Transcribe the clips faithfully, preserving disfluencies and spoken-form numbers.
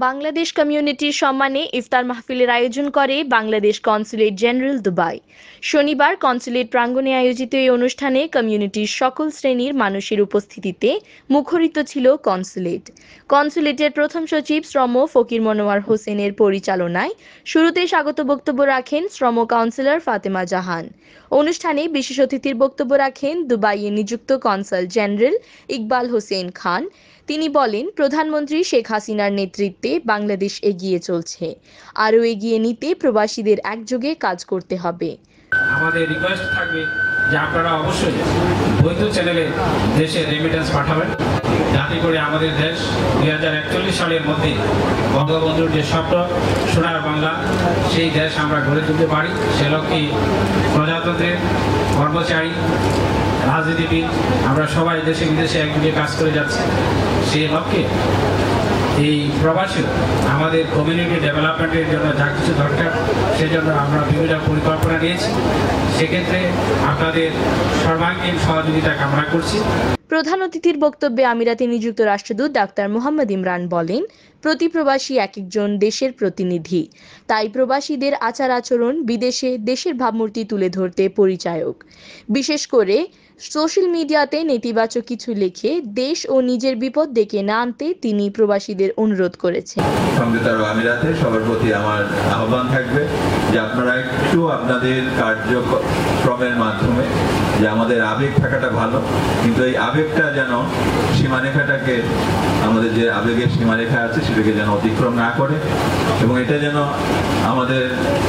বাংলাদেশ কমিউনিটির সম্মানে ইফতার মাহফিলের আয়োজন করে বাংলাদেশ কনস্যুলেট জেনারেল দুবাই। শনিবার কনস্যুলেট প্রাঙ্গণে আয়োজিত এই অনুষ্ঠানে কমিউনিটির সকল শ্রেণীর মানুষের উপস্থিতিতে মুখরিত ছিল কনস্যুলেট। কনস্যুলেটের প্রথম সচিব শ্রম ফকির মনোয়ার হোসেনের পরিচালনায় শুরুতে স্বাগত বক্তব্য রাখেন শ্রম কাউন্সিলর ফাতেমা জাহান। অনুষ্ঠানে বিশেষ অতিথির বক্তব্য রাখেন দুবাইয়ে নিযুক্ত কনসাল জেনারেল ইকবাল হোসেন খান। তিনি বলেন, প্রধানমন্ত্রী শেখ হাসিনার নেতৃত্বে বাংলাদেশ এগিয়ে চলছে, আরও এগিয়ে নিতে প্রবাসীদের একযোগে কাজ করতে হবে। আমাদের রিকোয়েস্ট থাকবে যে আপনারা অবশ্যই বৈধ চ্যানেলে দেশে রেমিটেন্স পাঠাবেন, যাতে করে আমাদের দেশ দুই হাজার একচল্লিশ সালের মধ্যে বঙ্গবন্ধুর যে স্বপ্ন সোনার বাংলা, সেই দেশ আমরা গড়ে তুলতে পারি। সে লক্ষ্যে প্রজাতন্ত্রের কর্মচারী, রাজনীতিবিদ আমরা সবাই দেশে বিদেশে একযোগে কাজ করে যাচ্ছি। সেই লক্ষ্যে এই প্রবাসী আমাদের কমিউনিটি ডেভেলপমেন্টের জন্য যা কিছু দরকার, সেজন্য আমরা বিভিন্ন পরিকল্পনা নিয়েছি। সেক্ষেত্রে আপনাদের সর্বাঙ্গীন সহযোগিতা কামনা করছি। প্রধান অতিথির বক্তব্যে আমিরাতে নিযুক্ত রাষ্ট্রদূত ডাক্তার মোহাম্মদ ইমরান বলেন, প্রতি প্রবাসী এক একজন দেশের প্রতিনিধি, তাই প্রবাসীদের আচার আচরণ বিদেশে দেশের ভাবমূর্তি তুলে ধরতে পরিচায়ক। বিশেষ করে সোশ্যাল মিডিয়াতে নেতিবাচক কিছু লিখে দেশ ও নিজের বিপদ ডেকে না আনতে তিনি প্রবাসীদের অনুরোধ করেছেন। সংযুক্ত আরব আমিরাতে সবার প্রতি আমার আহ্বান থাকবে যে আপনারা একটু আপনাদের কার্যক্রমের মাধ্যমে, যে আমাদের আবেগ থাকাটা ভালো, কিন্তু এই আবেগটা যেন সীমারেখাটাকে, আমাদের যে আবেগের সীমারেখা আছে সেটাকে যেন অতিক্রম না করে, এবং এটা যেন আমাদের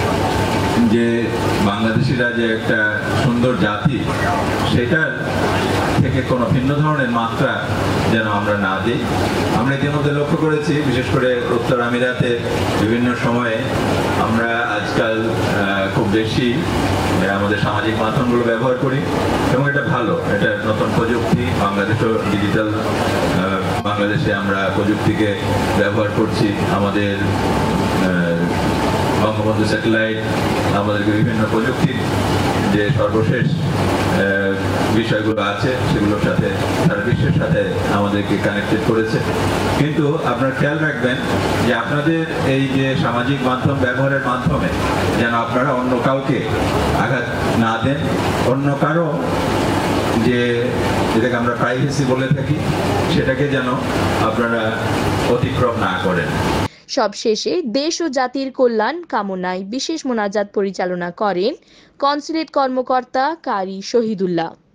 যে বাংলাদেশিরা যে একটা সুন্দর জাতি, সেটার থেকে কোনো ভিন্ন ধরনের মাত্রা যেন আমরা না দিই। আমরা ইতিমধ্যে লক্ষ্য করেছি, বিশেষ করে উত্তর আমিরাতে বিভিন্ন সময়ে আমরা আজকাল খুব বেশি আমাদের সামাজিক মাধ্যমগুলো ব্যবহার করি, এবং এটা ভালো, এটা নতুন প্রযুক্তি। বাংলাদেশও ডিজিটাল, বাংলাদেশে আমরা প্রযুক্তিকে ব্যবহার করছি। আমাদের বঙ্গবন্ধু স্যাটেলাইট আমাদেরকে বিভিন্ন প্রযুক্তির যে সর্বশেষ বিষয়গুলো আছে সেগুলোর সাথে সারা বিশ্বের সাথে আমাদেরকে কানেক্টেড করেছে। কিন্তু আপনারা খেয়াল রাখবেন যে আপনাদের এই যে সামাজিক মাধ্যম ব্যবহারের মাধ্যমে যেন আপনারা অন্য কাউকে আঘাত না দেন, অন্য কারো যে যেটাকে আমরা প্রাইভেসি বলে থাকি সেটাকে যেন আপনারা অতিক্রম না করেন। সবশেষে দেশ ও জাতির কল্যাণ কামনায় বিশেষ মোনাজাত পরিচালনা করেন কনস্যুলেট কর্মকর্তা কারি শহীদুল্লাহ।